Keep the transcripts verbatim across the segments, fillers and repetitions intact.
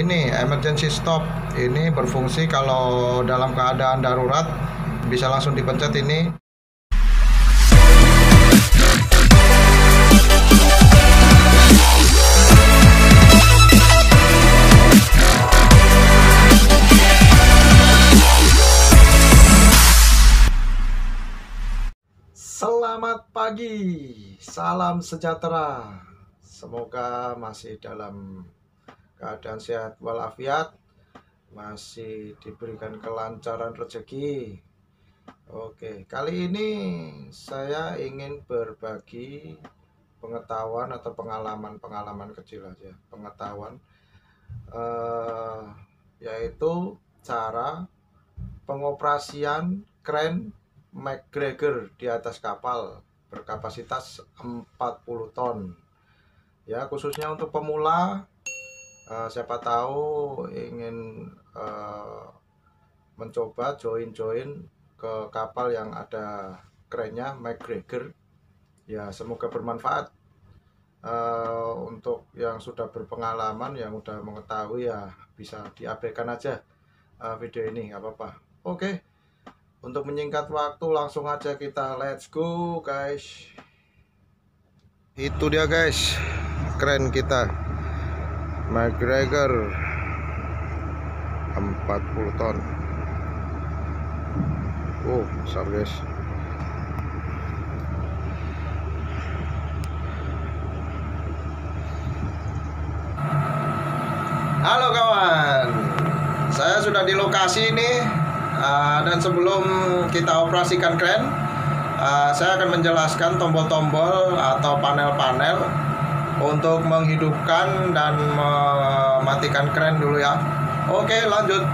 ini emergency stop. Ini berfungsi kalau dalam keadaan darurat, bisa langsung dipencet ini. Selamat pagi, salam sejahtera. Semoga masih dalam keadaan sehat walafiat, masih diberikan kelancaran rezeki. Oke, kali ini saya ingin berbagi pengetahuan atau pengalaman-pengalaman kecil aja, pengetahuan eh, yaitu cara pengoperasian kren MacGregor di atas kapal berkapasitas empat puluh ton. Ya, khususnya untuk pemula, uh, siapa tahu ingin uh, mencoba join-join ke kapal yang ada kerennya MacGregor. Ya, semoga bermanfaat. Uh, untuk yang sudah berpengalaman, yang udah mengetahui, ya bisa diabaikan aja uh, video ini, nggak apa-apa. Oke. Untuk menyingkat waktu, langsung aja kita let's go guys. Itu dia guys, keren kita MacGregor empat puluh ton. Oh, besar guys. Halo kawan, saya sudah di lokasi ini. Uh, dan sebelum kita operasikan kren, uh, saya akan menjelaskan tombol-tombol atau panel-panel untuk menghidupkan dan mematikan kren dulu ya. Oke, lanjut.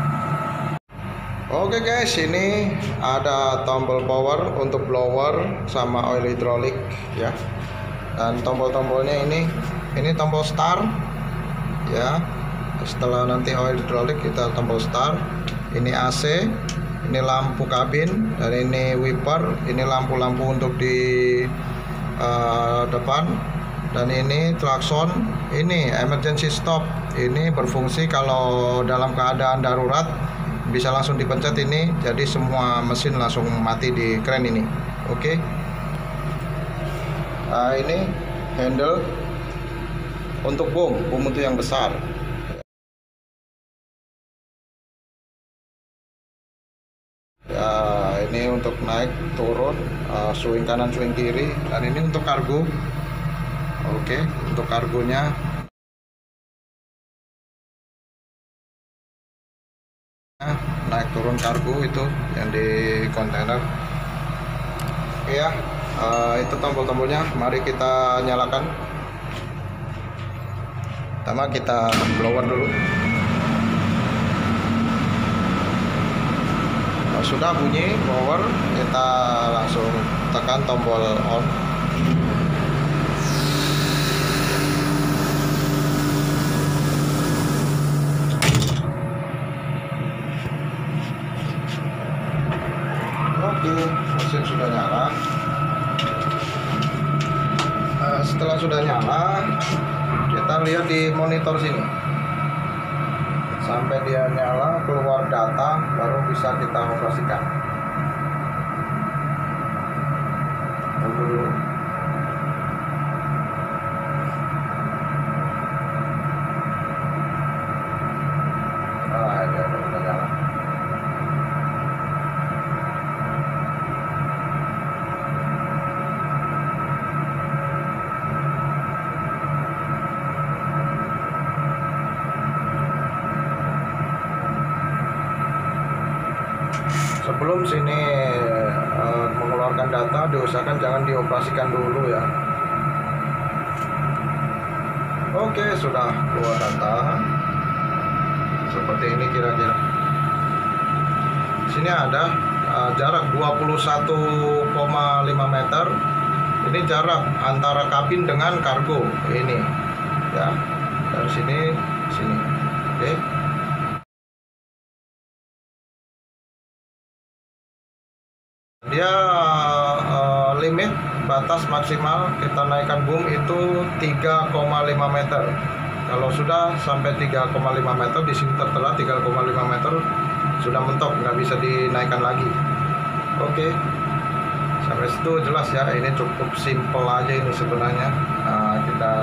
Oke guys, ini ada tombol power untuk blower sama oil hidrolik ya. Dan tombol-tombolnya ini, ini tombol start ya. Setelah nanti oil hidrolik, kita tombol start. Ini A C, ini lampu kabin, dan ini wiper, ini lampu-lampu untuk di uh, depan, dan ini klakson. Ini emergency stop. Ini berfungsi kalau dalam keadaan darurat, bisa langsung dipencet ini, jadi semua mesin langsung mati di kren ini. Oke. Nah, ini handle untuk boom, boom itu yang besar. Ya, ini untuk naik turun, uh, swing kanan swing kiri, dan ini untuk kargo. Oke, untuk kargonya nah, naik turun kargo itu yang di kontainer. Ya, uh, itu tombol-tombolnya. Mari kita nyalakan. Pertama kita blower dulu. Sudah bunyi blower, kita langsung tekan tombol on. Oke, mesin sudah nyala. Nah, setelah sudah nyala, kita lihat di monitor sini. Sampai dia nyala, keluar data, baru bisa kita operasikan. Tunggu dulu. Ah, ini udah nyala. Sebelum sini uh, mengeluarkan data, diusahakan jangan dioperasikan dulu ya. Oke, sudah keluar data seperti ini kira-kira. Sini ada uh, jarak dua puluh satu koma lima meter. Ini jarak antara kabin dengan kargo ini ya. Dari sini sini. Oke. Dia uh, limit batas maksimal kita naikkan boom itu tiga koma lima meter. Kalau sudah sampai tiga koma lima meter, di sini tertera tiga koma lima meter sudah mentok, nggak bisa dinaikkan lagi. Oke, sampai situ jelas ya. Ini cukup simple aja ini sebenarnya. Nah, kita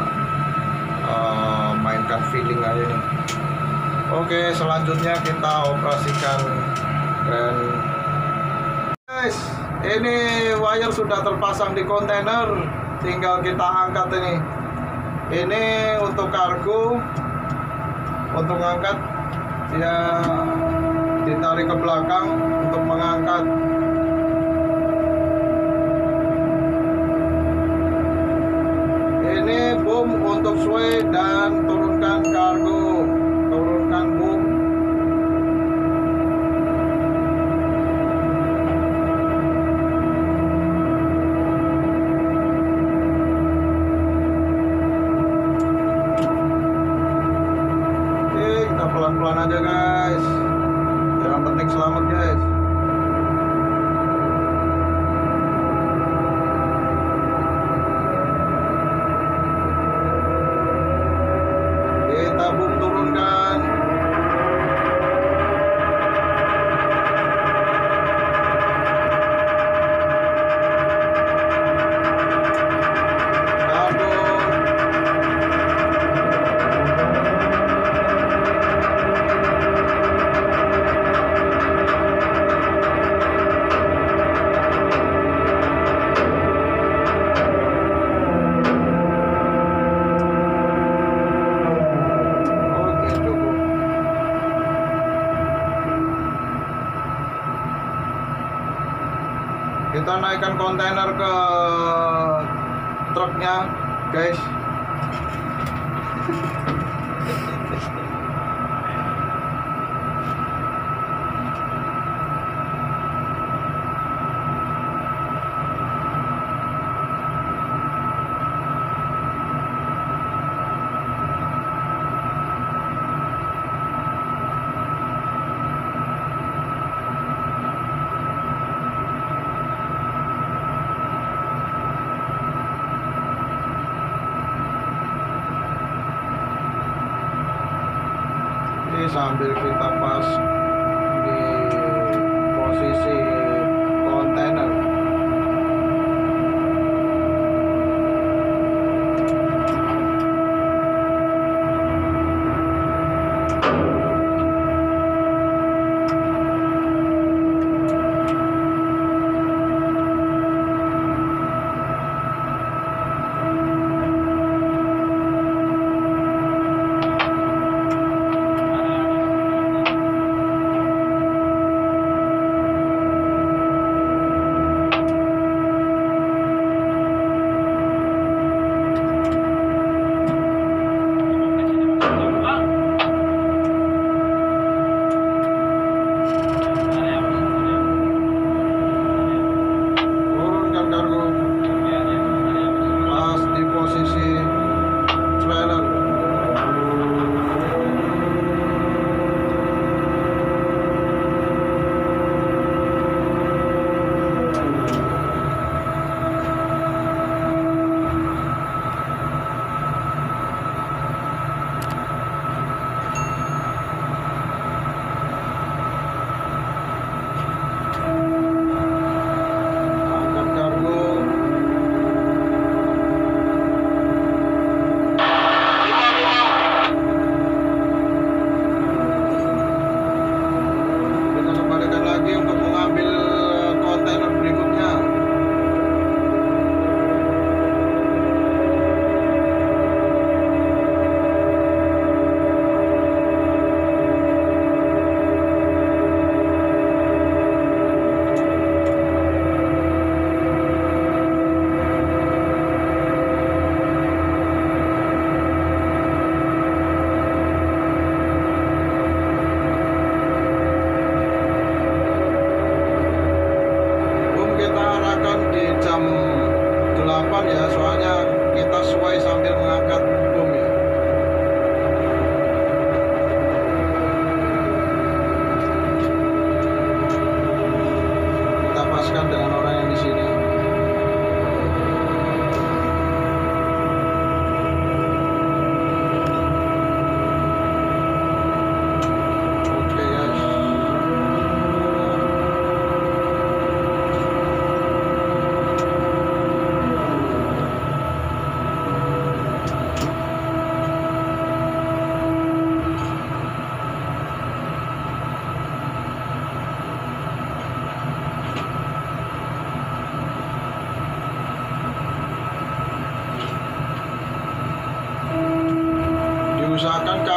uh, mainkan feeling aja nih. Oke, selanjutnya kita operasikan dan guys, ini wire sudah terpasang di kontainer, tinggal kita angkat ini. Ini untuk kargo, untuk mengangkat ya ditarik ke belakang untuk mengangkat. Ini boom untuk sway dan turunkan kargo, turunkan boom. Pelan-pelan aja guys, yang penting selamat guys. Kita boom turunkan. Kita naikkan kontainer ke truknya guys. Sambil kita pas di posisi kontainer.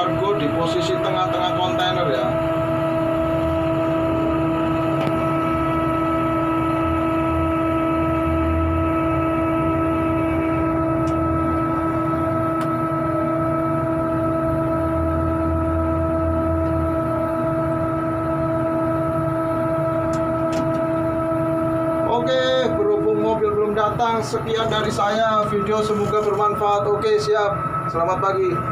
kargo di posisi tengah-tengah kontainer ya. Oke, berhubung mobil belum datang, sekian dari saya. Video semoga bermanfaat. Oke, siap. Selamat pagi.